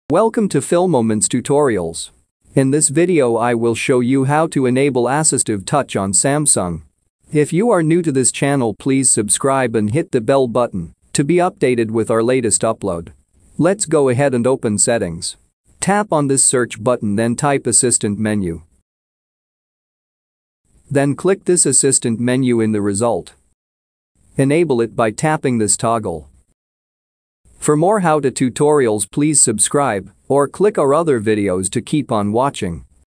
Welcome to Filmoments tutorials. In this video I will show you how to enable Assistive Touch on Samsung. If you are new to this channel, please subscribe and hit the bell button to be updated with our latest upload. Let's go ahead and open Settings. Tap on this search button, then type Assistant menu. Then click this Assistant menu in the result. Enable it by tapping this toggle. For more how-to tutorials, please subscribe or click our other videos to keep on watching.